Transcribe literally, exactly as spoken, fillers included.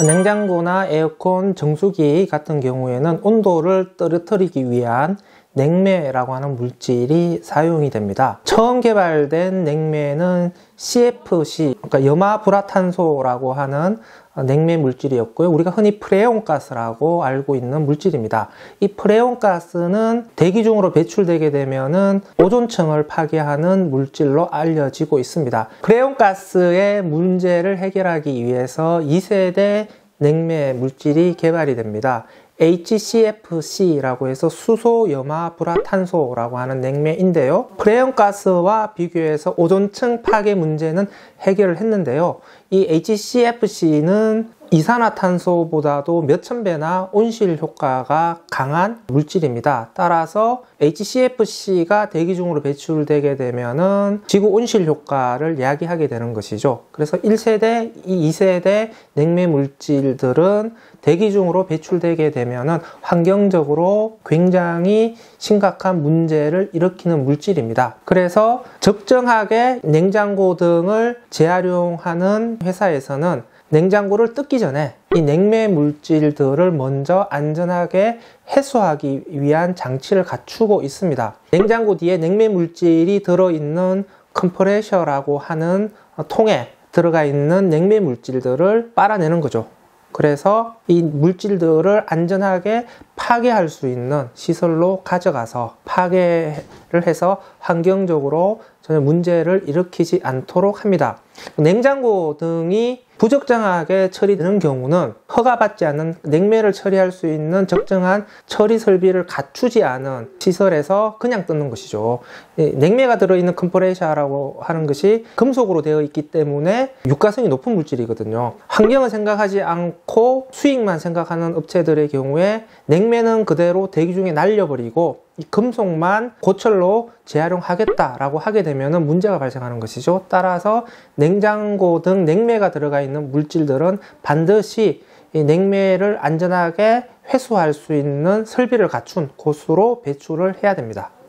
냉장고나 에어컨, 정수기 같은 경우에는 온도를 떨어뜨리기 위한 냉매라고 하는 물질이 사용이 됩니다. 처음 개발된 냉매는 씨에프씨, 그러니까 염화불화탄소라고 하는 냉매 물질이었고요. 우리가 흔히 프레온가스라고 알고 있는 물질입니다. 이 프레온가스는 대기 중으로 배출되게 되면은 오존층을 파괴하는 물질로 알려지고 있습니다. 프레온가스의 문제를 해결하기 위해서 이 세대 냉매 물질이 개발이 됩니다. 에이치씨에프씨라고 해서 수소염화불화탄소라고 하는 냉매인데요. 프레온가스와 비교해서 오존층 파괴 문제는 해결을 했는데요. 이 에이치씨에프씨는 이산화탄소보다도 몇천 배나 온실 효과가 강한 물질입니다. 따라서 에이치씨에프씨가 대기 중으로 배출되게 되면은 지구 온실 효과를 야기하게 되는 것이죠. 그래서 일 세대, 이 세대 냉매 물질들은 대기 중으로 배출되게 되면은 환경적으로 굉장히 심각한 문제를 일으키는 물질입니다. 그래서 적정하게 냉장고 등을 재활용하는 회사에서는 냉장고를 뜯기 전에 이 냉매 물질들을 먼저 안전하게 해소하기 위한 장치를 갖추고 있습니다. 냉장고 뒤에 냉매 물질이 들어있는 컴프레셔라고 하는 통에 들어가 있는 냉매 물질들을 빨아내는 거죠. 그래서 이 물질들을 안전하게 파괴할 수 있는 시설로 가져가서 파괴를 해서 환경적으로 전혀 문제를 일으키지 않도록 합니다. 냉장고 등이 부적정하게 처리되는 경우는 허가받지 않은 냉매를 처리할 수 있는 적정한 처리 설비를 갖추지 않은 시설에서 그냥 뜯는 것이죠. 냉매가 들어있는 컴프레셔라고 하는 것이 금속으로 되어 있기 때문에 유가성이 높은 물질이거든요. 환경을 생각하지 않고 수익만 생각하는 업체들의 경우에 냉매는 그대로 대기 중에 날려버리고 이 금속만 고철로 재활용하겠다라고 하게 되면 문제가 발생하는 것이죠. 따라서 냉장고 등 냉매가 들어가 있는 물질들은 반드시 이 냉매를 안전하게 회수할 수 있는 설비를 갖춘 곳으로 배출을 해야 됩니다.